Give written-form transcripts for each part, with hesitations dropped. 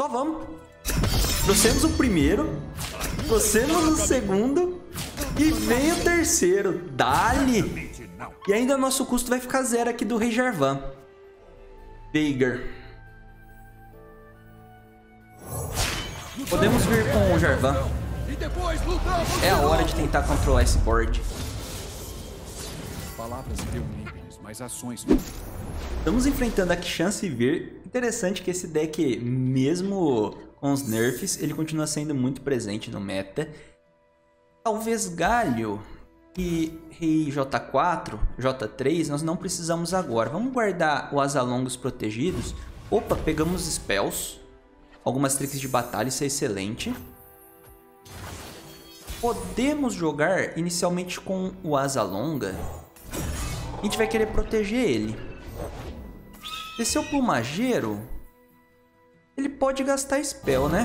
Só vamos. Trouxemos o primeiro. Trouxemos o segundo. E vem o terceiro. Dali. E ainda nosso custo vai ficar zero aqui do Rei Jarvan. Veigar. Podemos vir com o Jarvan. É a hora de tentar controlar esse board. Palavras criam ímpetos, mas ações... Estamos enfrentando a Akshan Sivir. Interessante que esse deck, mesmo com os nerfs, ele continua sendo muito presente no meta. Talvez Galio e Rei J4, J3, nós não precisamos agora. Vamos guardar o Azalongos protegidos. Opa, pegamos spells. Algumas tricks de batalha, isso é excelente. Podemos jogar inicialmente com o Azalonga. A gente vai querer proteger ele. Desceu pro Mageiro. Ele pode gastar spell, né?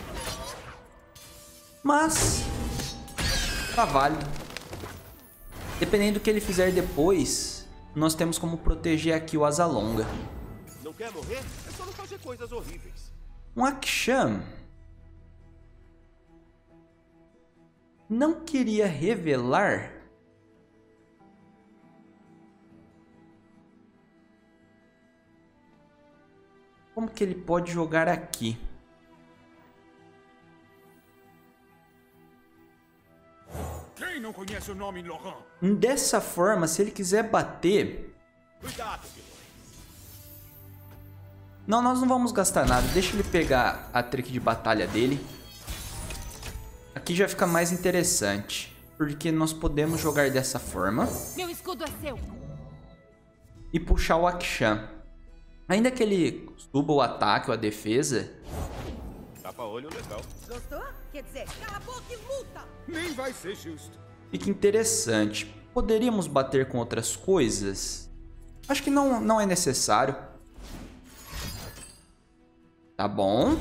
Mas tá válido. Dependendo do que ele fizer depois, nós temos como proteger aqui o Azalonga. Não quer morrer? É só não fazer coisas horríveis. Um Akshan não queria revelar. Como que ele pode jogar aqui? Quem não conhece o nome Laurent? Dessa forma, se ele quiser bater... Cuidado, Não, nós não vamos gastar nada. Deixa ele pegar a trick de batalha dele. Aqui já fica mais interessante. Porque nós podemos jogar dessa forma. Meu escudo é seu. E puxar o Akshan. Ainda que ele suba o ataque ou a defesa... Tapa-olho legal. Gostou? Quer dizer, cala a boca e luta! Nem vai ser justo. Fica interessante. Poderíamos bater com outras coisas? Acho que não é necessário. Tá bom.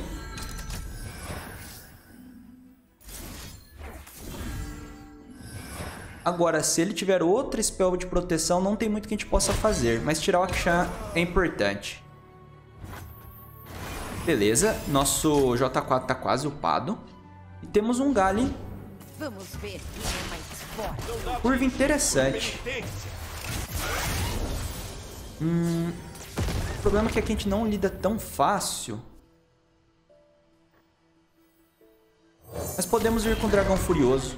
Agora, se ele tiver outra spell de proteção, não tem muito que a gente possa fazer. Mas tirar o Akshan é importante. Beleza, nosso J4 tá quase upado. E temos um Galio. Vamos ver quem é mais forte. Curva interessante. O problema é que aqui a gente não lida tão fácil. Mas podemos vir com o Dragão Furioso.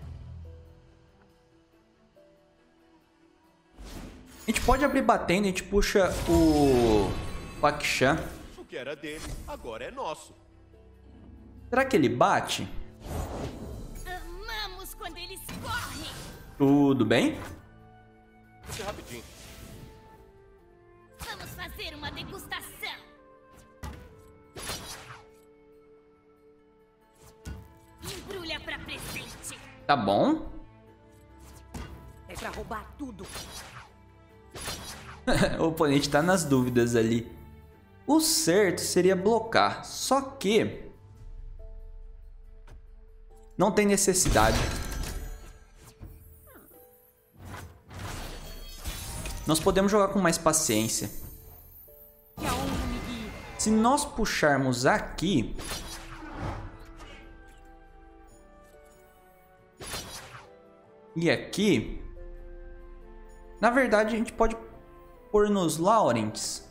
A gente pode abrir batendo, a gente puxa o Akshan. O que era dele, agora é nosso. Será que ele bate? Amamos quando eles correm. Tudo bem? Deixa rapidinho. Vamos fazer uma degustação. Embrulha pra presente. Tá bom. É pra roubar tudo. O oponente tá nas dúvidas ali. O certo seria blocar, só que não tem necessidade. Nós podemos jogar com mais paciência. Que a honra me guie. Se nós puxarmos aqui, e aqui, na verdade a gente pode pôr nos Laurents.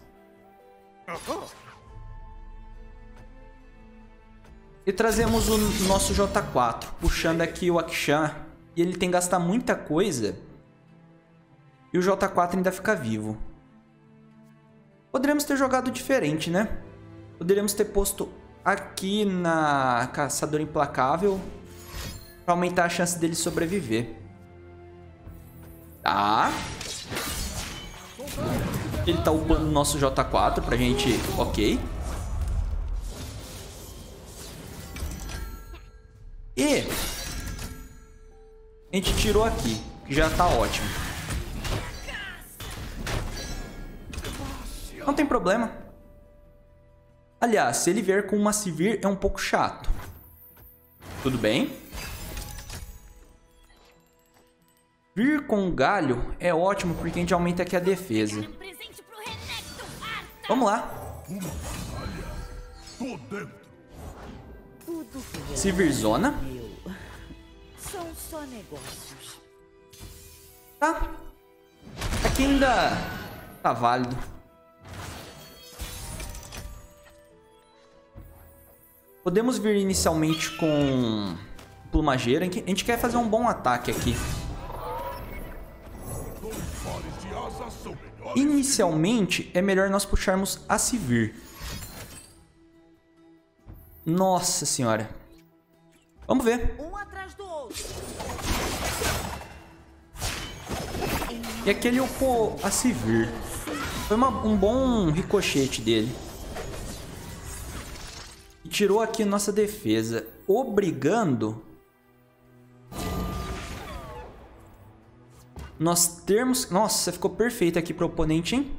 E trazemos o nosso J4, puxando aqui o Akshan. E ele tem que gastar muita coisa. E o J4 ainda fica vivo. Poderíamos ter jogado diferente, né? Poderíamos ter posto aqui na Caçadora Implacável para aumentar a chance dele sobreviver. Tá. Ele tá upando o nosso J4 pra gente... Ok. E a gente tirou aqui, que já tá ótimo. Não tem problema. Aliás, se ele vier com uma Sivir é um pouco chato. Tudo bem. Vir com o Galio é ótimo porque a gente aumenta aqui a defesa. Vamos lá. Tô dentro. Tudo que Sivirzona. meu são só negócios. Tá. Aqui ainda tá válido. Podemos vir inicialmente com plumageira. A gente quer fazer um bom ataque aqui. Pares de asas são melhores. Inicialmente, é melhor nós puxarmos a Sivir. Nossa senhora. Vamos ver. Um atrás do outro. E aqui ele upou a Sivir. Foi um bom ricochete dele. E tirou aqui nossa defesa, obrigando nós termos... Nossa, ficou perfeito aqui pro oponente, hein?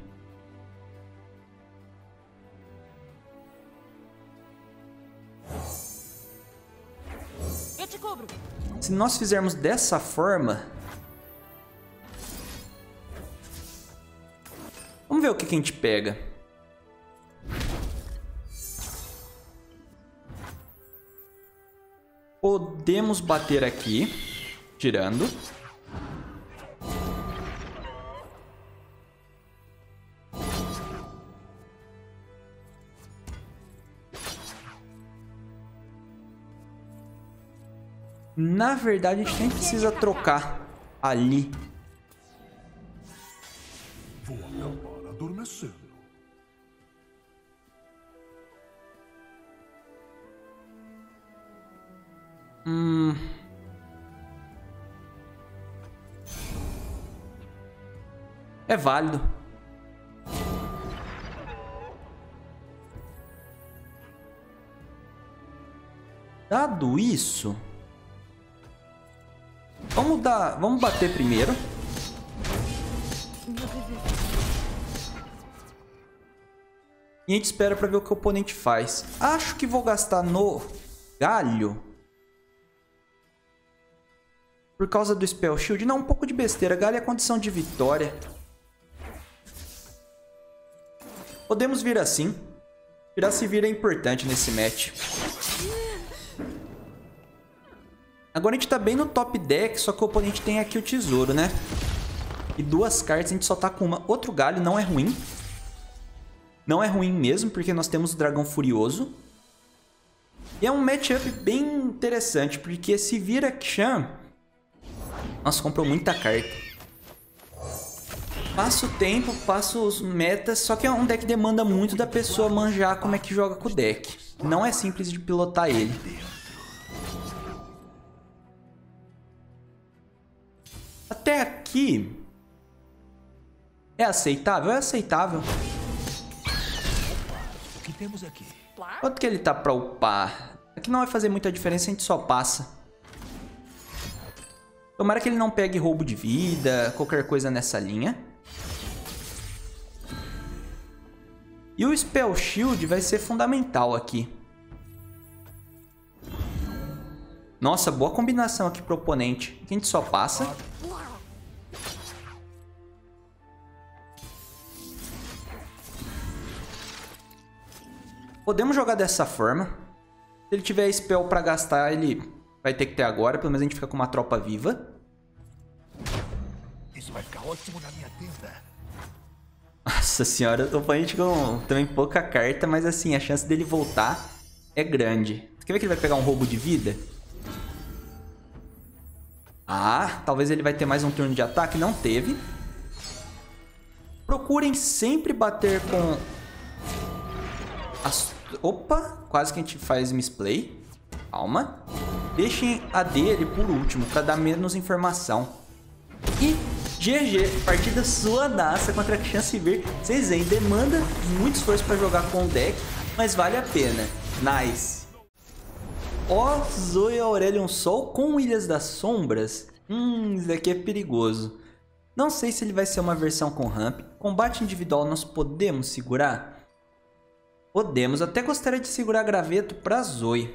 Eu te cubro. Se nós fizermos dessa forma... Vamos ver o que a gente pega. Podemos bater aqui, tirando. Na verdade, a gente nem precisa trocar ali. Vou acabar adormecendo. É válido. Dado isso, vamos bater primeiro. E a gente espera para ver o que o oponente faz. Acho que vou gastar no galho. Por causa do Spell Shield. Não, um pouco de besteira. Galho é condição de vitória. Podemos vir assim. Virar se vir é importante nesse match. Agora a gente tá bem no top deck, só que o oponente tem aqui o tesouro, né? E duas cartas, a gente só tá com uma. Outro galho não é ruim. Não é ruim mesmo, porque nós temos o Dragão Furioso. E é um matchup bem interessante, porque se vira Kshan... Nossa, comprou muita carta. Passa o tempo, passa os metas, só que é um deck que demanda muito da pessoa manjar como é que joga com o deck. Não é simples de pilotar ele. Até aqui... É aceitável? É aceitável. O que temos aqui? Quanto que ele tá pra upar? Aqui não vai fazer muita diferença, a gente só passa. Tomara que ele não pegue roubo de vida, qualquer coisa nessa linha. E o Spell Shield vai ser fundamental aqui. Nossa, boa combinação aqui pro oponente. Aqui a gente só passa. Podemos jogar dessa forma. Se ele tiver spell pra gastar, ele vai ter que ter agora. Pelo menos a gente fica com uma tropa viva. Isso vai ficar ótimo na minha tenda. Nossa senhora, o oponente com também pouca carta, mas assim, a chance dele voltar é grande. Você quer ver que ele vai pegar um roubo de vida? Ah, talvez ele vai ter mais um turno de ataque. Não teve. Procurem sempre bater com... Opa, quase que a gente faz misplay. Calma. Deixem a dele por último, para dar menos informação. E GG, partida suadaça contra a Kshan Sivir. Vocês veem, demanda muito esforço para jogar com o deck, mas vale a pena. Nice. Ó, Zoe Aurelion Sol com Ilhas das Sombras. Isso daqui é perigoso. Não sei se ele vai ser uma versão com ramp. Combate individual nós podemos segurar? Podemos. Até gostaria de segurar graveto pra Zoe.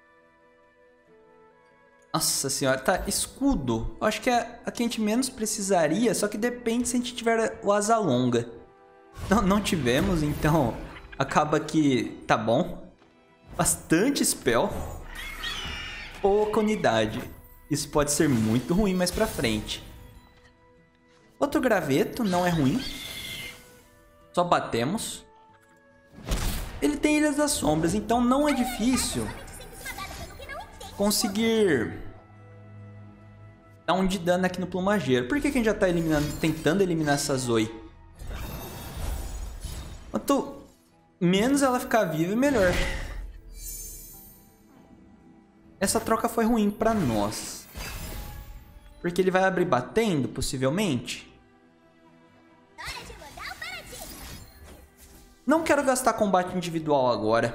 Nossa senhora, tá, escudo. Eu acho que é a que a gente menos precisaria, só que depende se a gente tiver o asa longa. Não tivemos, então acaba que tá bom. bastante spell. Pouca unidade. Isso pode ser muito ruim mais pra frente. Outro graveto, não é ruim. Só batemos. Ele tem Ilhas das Sombras, então não é difícil conseguir dar um de dano aqui no plumageiro. Por que a gente já tá tentando eliminar essa Zoe? Quanto menos ela ficar viva, melhor. Essa troca foi ruim pra nós. Porque ele vai abrir batendo, possivelmente. Não quero gastar combate individual agora.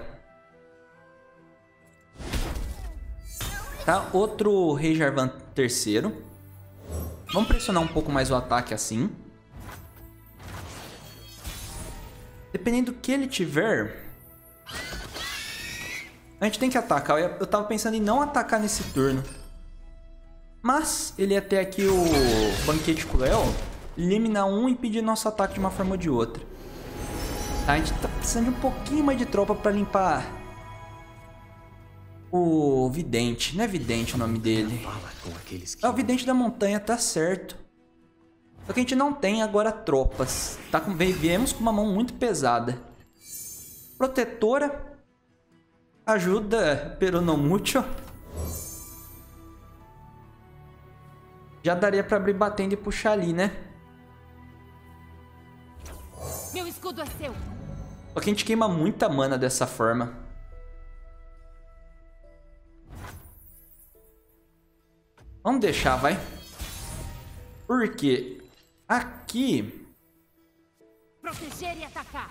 Tá, outro Rei Jarvan terceiro. Vamos pressionar um pouco mais o ataque assim. Dependendo do que ele tiver, a gente tem que atacar. Eu tava pensando em não atacar nesse turno. Mas ele ia ter aqui o Banquete Cruel, eliminar um e pedir nosso ataque de uma forma ou de outra. A gente tá precisando de um pouquinho mais de tropa pra limpar o Vidente. Não é Vidente o nome dele. É o Vidente da Montanha, tá certo. Só que a gente não tem agora tropas. Viemos com uma mão muito pesada. Protetora. Ajuda, pero no mucho. Já daria pra abrir batendo e puxar ali, né? Meu escudo é seu. Só que a gente queima muita mana dessa forma. Vamos deixar, vai. Porque aqui... Proteger e atacar.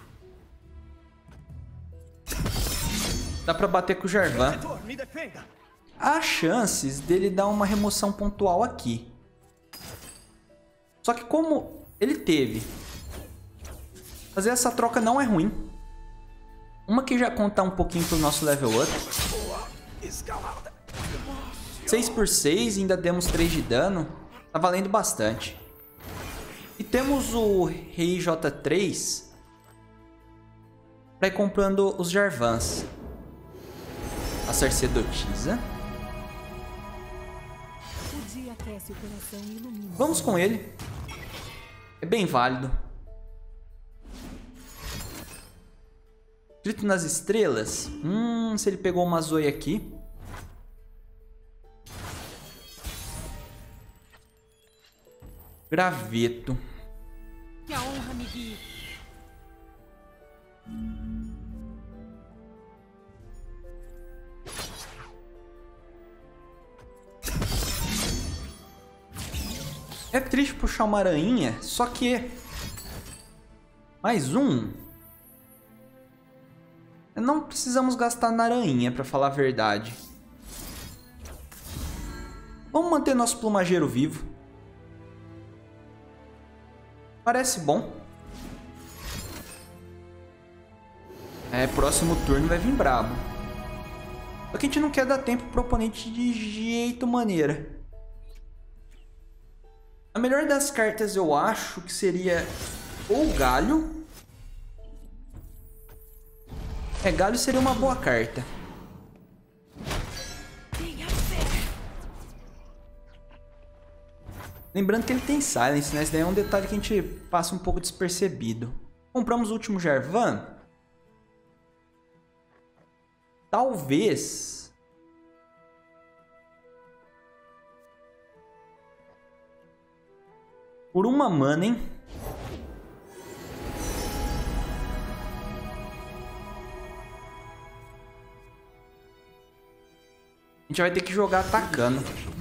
Dá pra bater com o Jarvan. Há chances dele dar uma remoção pontual aqui. Só que como ele teve... Fazer essa troca não é ruim. Uma que já conta um pouquinho pro nosso level up. 6/6, ainda demos 3 de dano. Tá valendo bastante. E temos o Rei J3 pra ir comprando os Jarvans. A sacerdotisa. Vamos com ele. É bem válido. Escrito nas estrelas. Se ele pegou uma Zoe aqui. Graveto. Que a honra me guie. É triste puxar uma aranha, só que... Mais um... Não precisamos gastar na aranha, pra falar a verdade. Vamos manter nosso plumageiro vivo. Parece bom. Próximo turno vai vir brabo. Só que a gente não quer dar tempo pro oponente de jeito maneira. A melhor das cartas eu acho que seria ou Galho. Galho seria uma boa carta. Lembrando que ele tem Silence, né? Esse daí é um detalhe que a gente passa um pouco despercebido. Compramos o último Jarvan. Talvez... Por uma mana, hein? A gente vai ter que jogar atacando.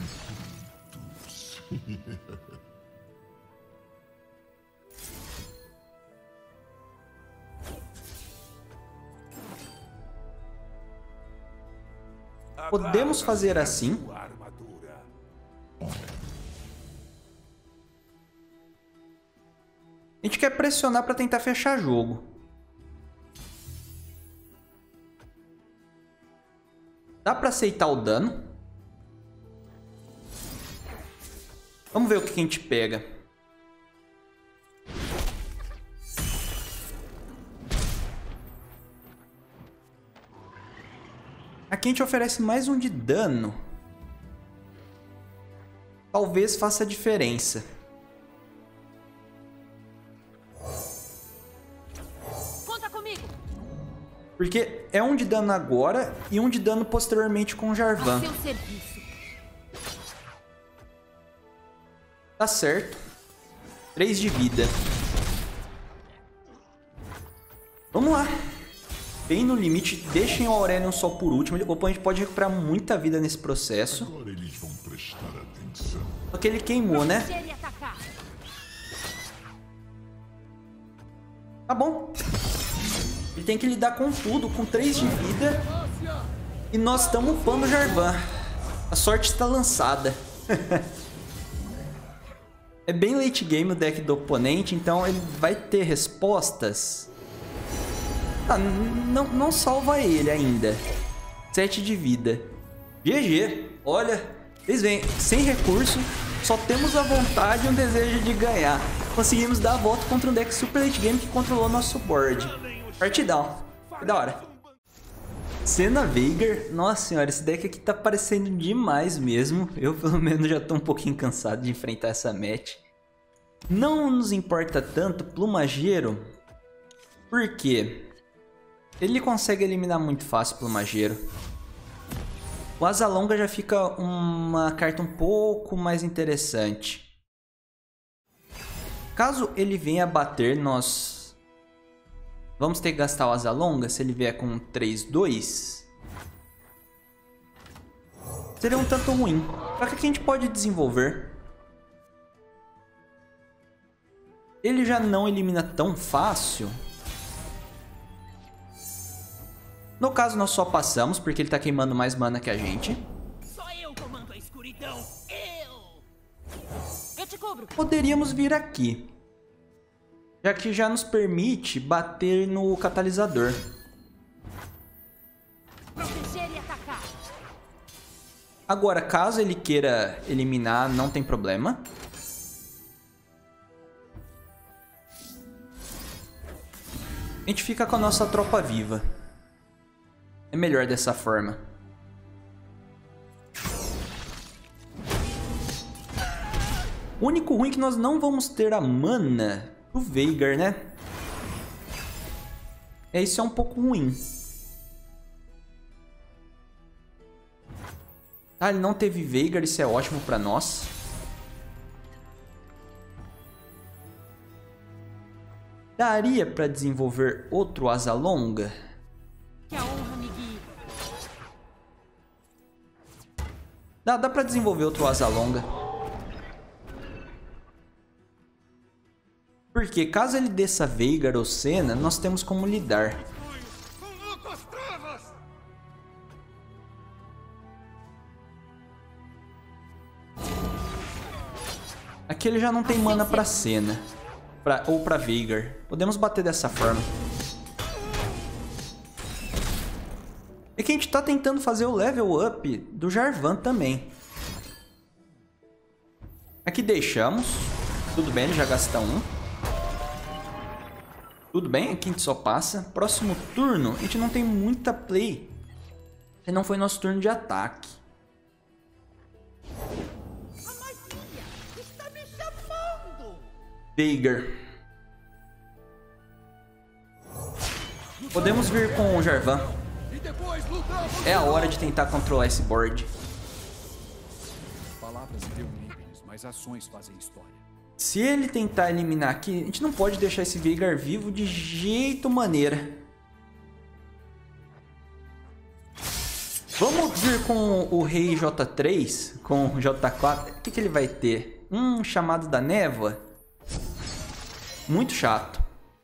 Podemos fazer assim. A gente quer pressionar para tentar fechar jogo. Dá para aceitar o dano. Vamos ver o que a gente pega. Aqui a gente oferece mais um de dano. Talvez faça diferença. Conta comigo. Porque é um de dano agora e um de dano posteriormente com o Jarvan. A seu serviço. Tá certo. 3 de vida. Vamos lá. Bem no limite. Deixem o Aurelion só por último. O oponente pode recuperar muita vida nesse processo. Agora eles vão prestar atenção. Só que ele queimou, né? Proteger e atacar. Tá bom. Ele tem que lidar com tudo, com 3 de vida. E nós estamos upando o Jarvan. A sorte está lançada. É bem late game o deck do oponente, então ele vai ter respostas. Ah, não salva ele ainda. 7 de vida. GG. Olha, vocês veem, sem recurso, só temos a vontade e um desejo de ganhar. Conseguimos dar a volta contra um deck super late game que controlou nosso board. Partidão. Que da hora. Senna Veigar. Nossa senhora, esse deck aqui tá parecendo demais mesmo. Eu, pelo menos, já tô um pouquinho cansado de enfrentar essa match. Não nos importa tanto Plumageiro. Por quê? Ele consegue eliminar muito fácil o Plumageiro. O Asa Longa já fica uma carta um pouco mais interessante. Caso ele venha bater, nós vamos ter que gastar o Asa Longa. Se ele vier com 3-2, seria um tanto ruim. Só que aqui a gente pode desenvolver. Ele já não elimina tão fácil. No caso, nós só passamos, porque ele tá queimando mais mana que a gente. Só eu comando a escuridão. Eu te cubro. Poderíamos vir aqui, já que já nos permite bater no catalisador. Proteger e atacar. Agora, caso ele queira eliminar, não tem problema. A gente fica com a nossa tropa viva. É melhor dessa forma. O único ruim é que nós não vamos ter a mana pro Veigar, né? Isso é um pouco ruim. Ah, ele não teve Veigar, isso é ótimo pra nós. Daria pra desenvolver outro Asa Longa? Que a honra me guie. Dá pra desenvolver outro Asa Longa. Porque caso ele desça Veigar ou Senna, nós temos como lidar. Aqui ele já não tem mana pra Senna. Ou pra Veigar. Podemos bater dessa forma. É que a gente tá tentando fazer o level up do Jarvan também. Aqui deixamos. Tudo bem, ele já gasta um. Tudo bem, aqui a gente só passa. Próximo turno, a gente não tem muita play. E não foi nosso turno de ataque. A magia está me chamando. Veigar. Podemos vir com o Jarvan. É a hora de tentar controlar esse board. Palavras criam líderes, mas ações fazem história. Se ele tentar eliminar aqui, a gente não pode deixar esse Veigar vivo de jeito maneira. Vamos vir com o Rei J3, com o J4. O que ele vai ter? Chamado da Névoa. Muito chato.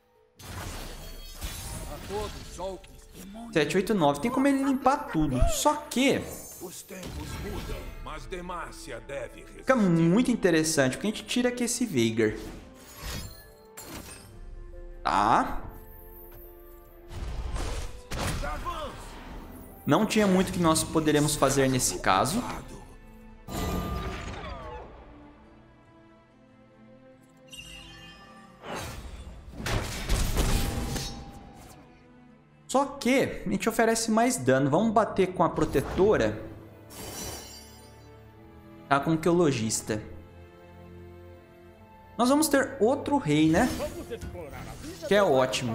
7, 8, 9. Tem como ele limpar tudo. Só que Os tempos mudam, mas Demacia deve resistir. fica muito interessante, porque a gente tira aqui esse Veigar. Tá. Não tinha muito que nós poderíamos fazer nesse caso. Só que a gente oferece mais dano. Vamos bater com a protetora. Tá, com o arqueologista. Nós vamos ter outro rei, né? Que é ótimo.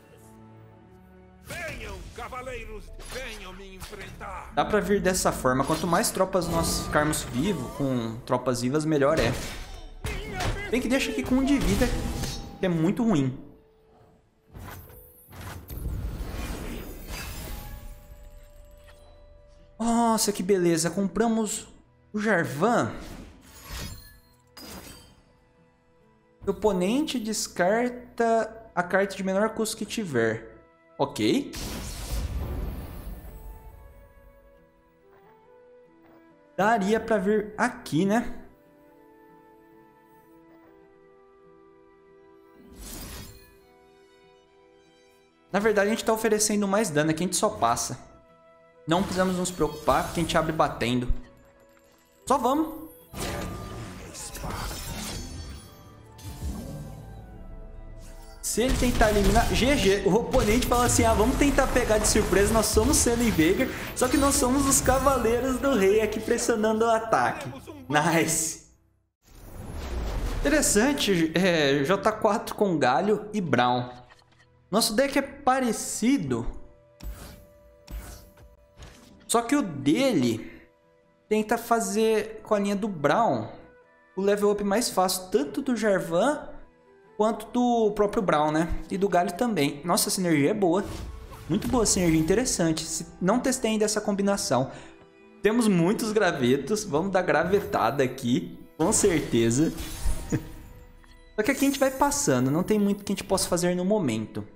Venham, cavaleiros, venham me enfrentar. Dá pra vir dessa forma. Quanto mais tropas nós ficarmos vivos, com tropas vivas, melhor é. Tem que deixar aqui com 1 de vida, que é muito ruim. Nossa, que beleza. Compramos o Jarvan. O oponente descarta a carta de menor custo que tiver. Ok. Daria pra vir aqui, né? Na verdade, a gente tá oferecendo mais dano aqui, a gente só passa. Não precisamos nos preocupar, porque a gente abre batendo. Só vamos. Se ele tentar eliminar... GG. O oponente fala assim, ah, vamos tentar pegar de surpresa. Nós somos Senna e Veigar, só que nós somos os cavaleiros do rei aqui pressionando o ataque. Nice. Interessante. J4 com Galho e Brown. Nosso deck é parecido. Só que o dele tenta fazer com a linha do Brown o level up mais fácil, tanto do Jarvan quanto do próprio Brown, né? E do Galho também. Nossa, a sinergia é boa. Muito boa sinergia, interessante. Não testei ainda essa combinação. Temos muitos gravetos. Vamos dar gravetada aqui, com certeza. Só que aqui a gente vai passando. Não tem muito que a gente possa fazer no momento.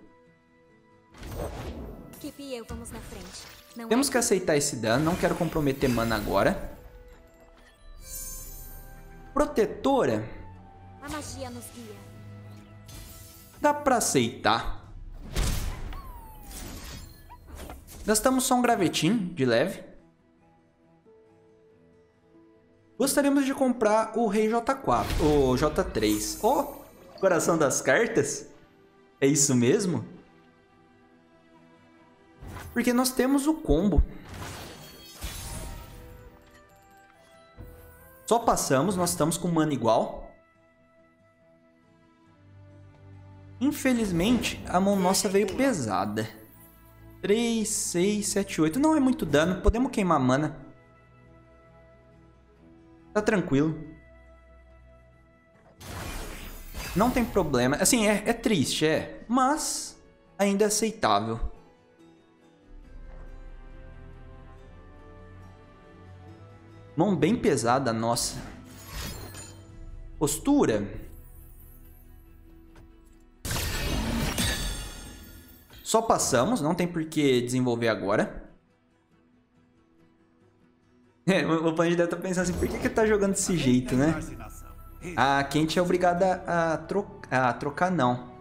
Kip e eu vamos na frente. Não Temos que aceitar esse dano. Não quero comprometer mana agora. Protetora. A magia nos guia. Dá pra aceitar. Gastamos só um gravetinho de leve. Gostaríamos de comprar o Rei J4, o J3. Oh, coração das cartas? É isso mesmo? Porque nós temos o combo. Só passamos, nós estamos com mana igual. Infelizmente, a mão nossa veio pesada. 3, 6, 7, 8. Não é muito dano. Podemos queimar mana. Tá tranquilo. Não tem problema. Assim, é triste, é. Mas ainda é aceitável. Mão bem pesada, nossa. Postura. Só passamos, não tem por que desenvolver agora. O oponente deve estar pensando assim, por que tá jogando desse jeito, né? A Quente é obrigada a trocar, não.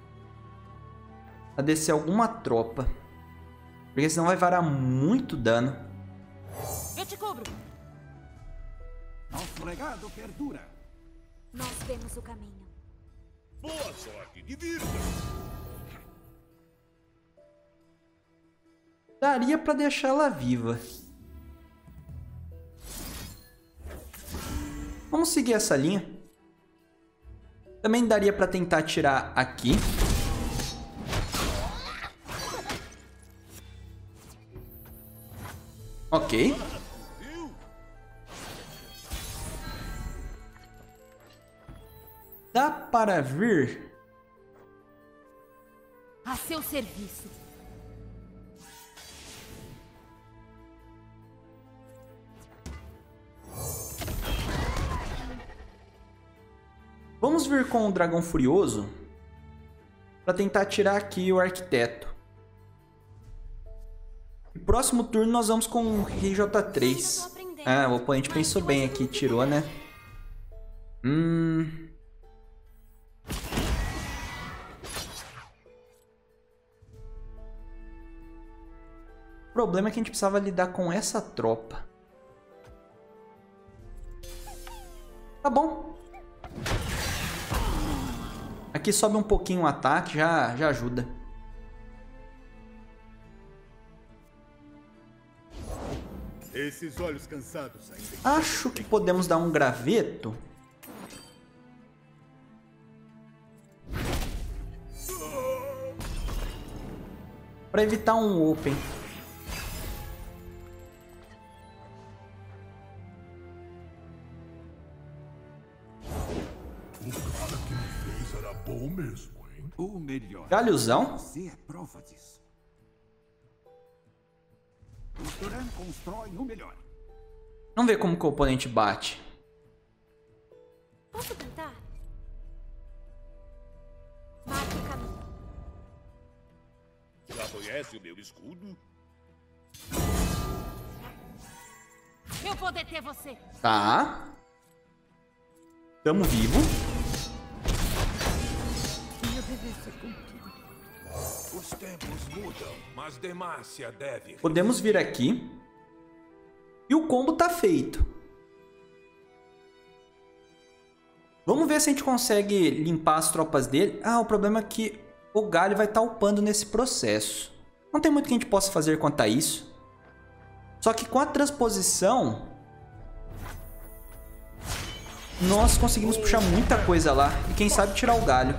A descer alguma tropa. Porque senão vai varar muito dano. Eu te cubro. Nosso legado perdura. Nós vemos o caminho. Boa sorte, divirta. Daria pra deixar ela viva. Vamos seguir essa linha. Também daria pra tentar tirar aqui. Ok. Dá para vir? A seu serviço. Vamos vir com o Dragão Furioso para tentar tirar aqui o Arquiteto. No próximo turno nós vamos com o Rei J3. Ah, o oponente pensou bem aqui, tirou, né? O problema é que a gente precisava lidar com essa tropa. Tá bom. Aqui sobe um pouquinho o ataque, já ajuda. Esses olhos cansados ainda. Acho que podemos dar um graveto. Para evitar um open. O cara que me fez era bom mesmo, hein? O melhor. Galhozão. Você é prova disso. O Turan constrói o melhor. Vamos ver como que o oponente bate. Posso tentar? Marque o caminho. Já conhece o meu escudo? Eu vou deter você. Tá. Tamo vivo. Os tempos mudam, mas Demacia deve. Podemos vir aqui. E o combo tá feito. Vamos ver se a gente consegue limpar as tropas dele. Ah, o problema é que o Galho vai estar upando nesse processo. Não tem muito que a gente possa fazer quanto a isso. Só que com a transposição, nós conseguimos puxar muita coisa lá. E quem sabe tirar o Galho.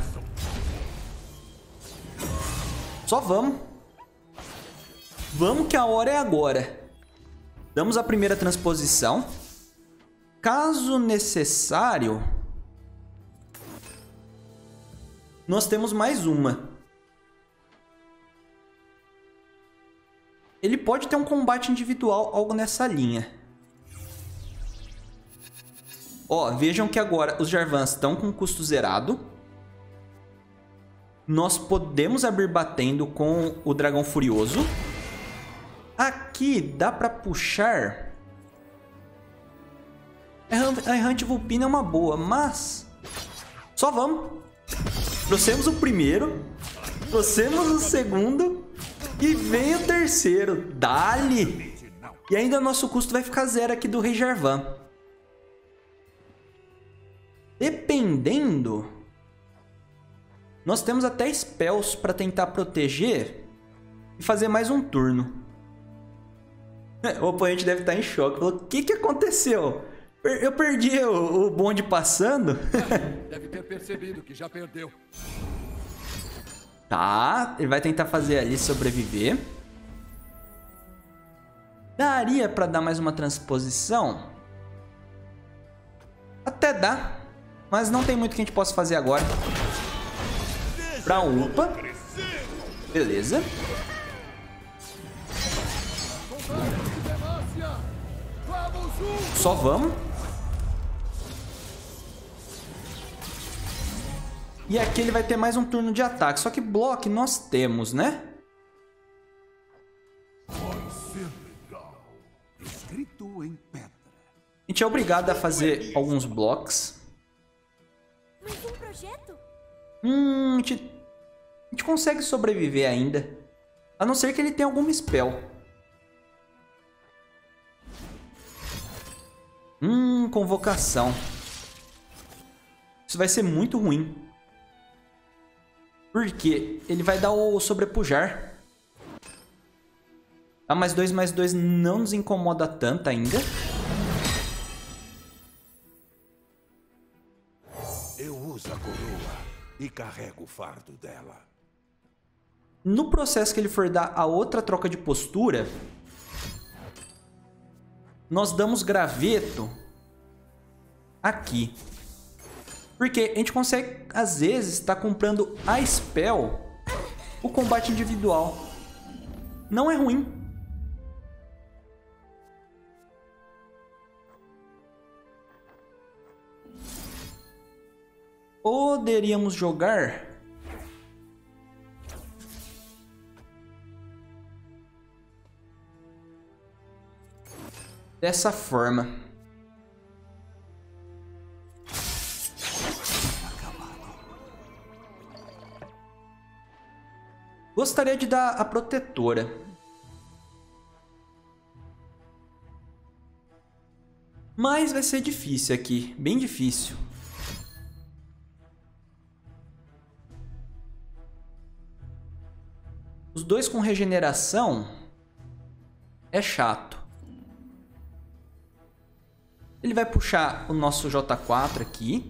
Só vamos. Vamos que a hora é agora. Damos a primeira transposição. Caso necessário, nós temos mais uma. Ele pode ter um combate individual, algo nessa linha. Ó, vejam que agora os Jarvans estão com custo zerado. Nós podemos abrir batendo com o Dragão Furioso. Aqui dá pra puxar. A Errante Vulpina é uma boa, mas só vamos. Trouxemos o primeiro, trouxemos o segundo e vem o terceiro. Dali! E ainda nosso custo vai ficar zero aqui do Rei Jarvan. Dependendo, nós temos até spells para tentar proteger e fazer mais um turno. O oponente deve estar em choque. Falou, o que aconteceu? Eu perdi o bonde passando? Deve ter percebido que já perdeu. Tá, ele vai tentar fazer ali sobreviver. Daria para dar mais uma transposição? Até dá, mas não tem muito que a gente possa fazer agora. Pra upa. Beleza. Só vamos. E aqui ele vai ter mais um turno de ataque. Só que bloco nós temos, né? Escrito em pedra. A gente é obrigado a fazer alguns blocos. Mais um projeto? A gente consegue sobreviver ainda. A não ser que ele tenha alguma spell. Convocação. Isso vai ser muito ruim. Porque ele vai dar o sobrepujar. Tá, mais 2/2 não nos incomoda tanto ainda. Eu uso a coroa e carrego o fardo dela. No processo que ele for dar a outra troca de postura, nós damos graveto aqui. Porque a gente consegue, às vezes, estar comprando a spell, o combate individual. Não é ruim. Poderíamos jogar dessa forma. Gostaria de dar a protetora. Mas vai ser difícil aqui, bem difícil. Os dois com regeneração é chato. Ele vai puxar o nosso J4 aqui.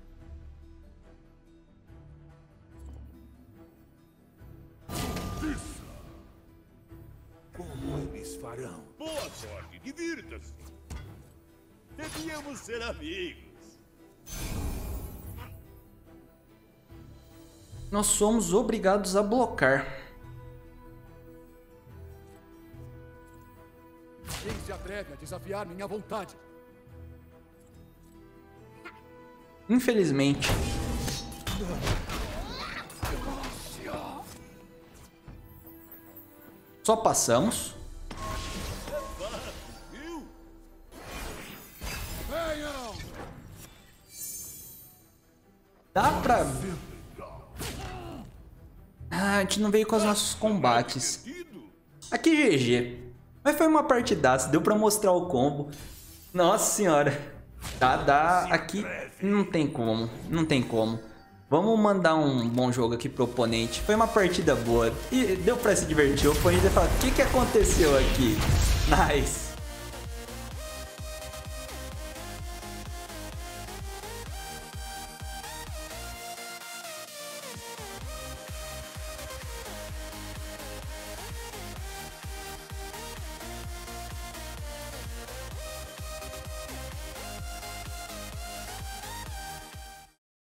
Como eles farão? Boa sorte, divirta-se. Devíamos ser amigos. Nós somos obrigados a blocar. Quem se atreve a desafiar minha vontade? Infelizmente. Só passamos. Viu? Venham! Dá pra... Ah, a gente não veio com os nossos combates. Aqui GG. Mas foi uma partidaça, deu pra mostrar o combo. Nossa senhora. Dá, aqui não tem como, não tem como. Vamos mandar um bom jogo aqui pro oponente. Foi uma partida boa e deu pra se divertir. O oponente vai falar, o que aconteceu aqui? Nice.